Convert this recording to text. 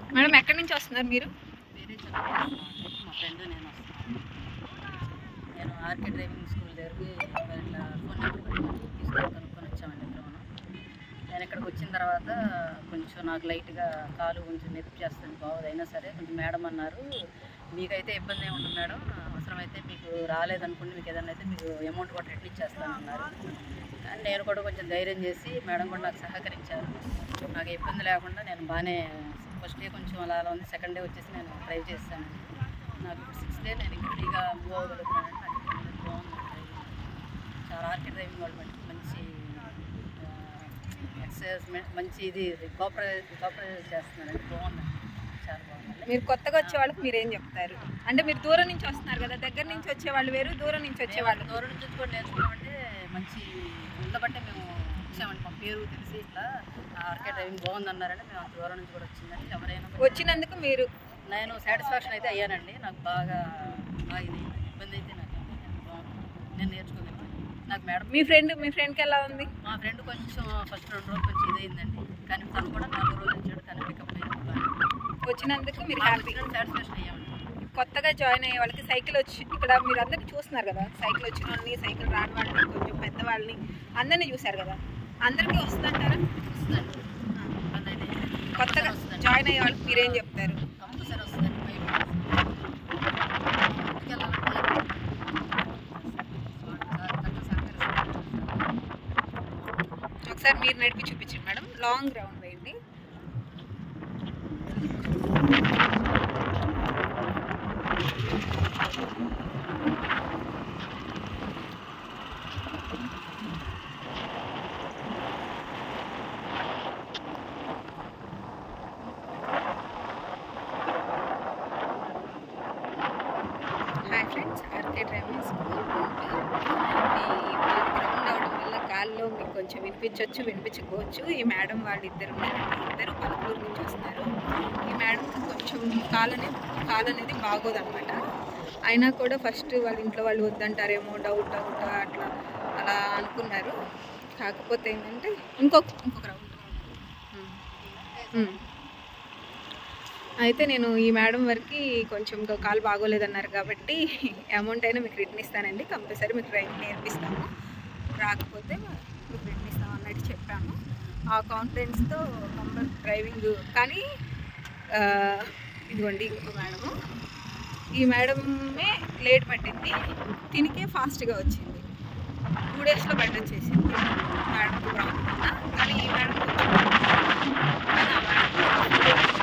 Madam ఎక్కడి నుంచి వస్తున్నారు మీరు? వేరే చదువుతున్నాను, మా ఫ్రెండ్ నేను వస్తున్నాను. నేను ఆర్కే డ్రైవింగ్ స్కూల్ దగ్గరికి ఇట్లా ఫోన్ నెంబర్ తీసుకొని కనుక్కొని వచ్చామండి ఇద్దరు. నేను ఇక్కడికి వచ్చిన తర్వాత కొంచెం నాకు లైట్గా కాలు కొంచెం నొప్పి చేస్తుంది, బాగుంది. అయినా సరే కొంచెం మేడం అన్నారు, మీకైతే ఇబ్బంది ఏమి ఉండదు మేడం, అవసరమైతే మీకు రాలేదనుకోండి, మీకు ఏదైనా అయితే మీకు అమౌంట్ కూడా రిటర్న్ ఇచ్చేస్తాను అన్నారు. కానీ నేను కూడా కొంచెం ధైర్యం చేసి మేడం కూడా నాకు సహకరించారు. నాకు ఇబ్బంది లేకుండా నేను బాగానే ఫస్ట్ డే కొంచెం అలా ఉంది, సెకండ్ డే వచ్చేసి నేను డ్రైవ్ చేస్తాను. నాకు ఇప్పుడు 6th డే నేను ఇంకా ఫ్రీగా మూవ్ అవ్వగలుగుతున్నానంటే నాకు బాగుంది డ్రైవింగ్. చాలా ఆర్కే డ్రైవింగ్ వాళ్ళు మంచి ఎక్సర్సైజ్, మంచి ఇది కోఆపరేట్ చేస్తున్నారండి, బాగుంది, చాలా బాగుంది. మీరు కొత్తగా వచ్చే వాళ్ళకి మీరు ఏం చెప్తారు? అంటే మీరు దూరం నుంచి వస్తున్నారు కదా, దగ్గర నుంచి వచ్చేవాళ్ళు వేరు, దూరం నుంచి వచ్చేవాళ్ళు. దూరం నుంచి కూడా నేర్చుకున్నామంటే మంచి ఉండబట్టే మేము వచ్చామండి, మా పేరు తెలిసి ఇట్లా ఆర్కే డ్రైవింగ్ బాగుంది అన్నారంటే మేము అంత దూరం నుంచి కూడా వచ్చిందండి. ఎవరైనా వచ్చినందుకు మీరు నేను సాటిస్ఫాక్షన్ అయితే అయ్యానండి, నాకు బాగా ఇది ఇబ్బంది అయితే నాకు బాగుంది, నేను నేర్చుకోగలిగాను. నాకు మేడం మీ ఫ్రెండ్కి ఎలా ఉంది? మా ఫ్రెండ్ కొంచెం ఫస్ట్ 2 రోజులు కొంచెం ఇదైందండి, కానీ తను కూడా 4 రోజులు వచ్చాడు, కానీ పికప్ అయ్యాను. వచ్చినందుకు మీరు హ్యాపీ, సాటిస్ఫాక్షన్ అయ్యామండి. కొత్తగా జాయిన్ అయ్యే వాళ్ళకి సైకిల్ వచ్చి ఇక్కడ మీరు అందరినీ చూస్తున్నారు కదా, సైకిల్ వచ్చిన వాళ్ళని, సైకిల్ రాని వాళ్ళని, కొంచెం పెద్దవాళ్ళని అందరినీ చూశారు కదా, అందరికీ వస్తుందంటారా? వస్తుందండి, కొత్తగా జాయిన్ అయ్యే వాళ్ళకి మీరేం చెప్తారు? కంపల్సరీ వస్తుందండి. ఒకసారి మీరు నడిపి చూపించండి మేడం, లాంగ్ రౌండ్ వేయండి. Hi friends, RK driving school ground అవడం వల్ల గాల్లో మీకు కొంచెం వినిపించకపోవచ్చు. ఈ మేడం వాళ్ళు ఇద్దరు పలకూరు నుంచి వస్తున్నారు. ఈ మేడంకి కొంచెం కాలు అనేది బాగోదన్నమాట. అయినా కూడా ఫస్ట్ వాళ్ళ ఇంట్లో వాళ్ళు వద్దంటారేమో డౌట్ అలా అనుకున్నారు. కాకపోతే ఏంటంటే ఇంకొక రౌండ్ అయితే నేను ఈ మేడం వరకు కొంచెం కాలు బాగోలేదన్నారు కాబట్టి అమౌంట్ అయినా మీకు రిటర్న్ ఇస్తానండి, కంపల్సరీ మీకు డ్రైవింగ్ నేర్పిస్తాము, రాకపోతే మీకు రిటర్న్ ఇస్తాము అన్నట్టు చెప్పాము. ఆ కాన్ఫిడెన్స్తో డ్రైవింగ్. కానీ ఇదిగోండి ఇంకో మేడము, ఈ మేడమే లేట్ పట్టింది, తినికే ఫాస్ట్గా వచ్చింది, 2 డేస్లో బండి వచ్చేసింది. మేడం ప్రాబ్లం, కానీ ఈ మేడం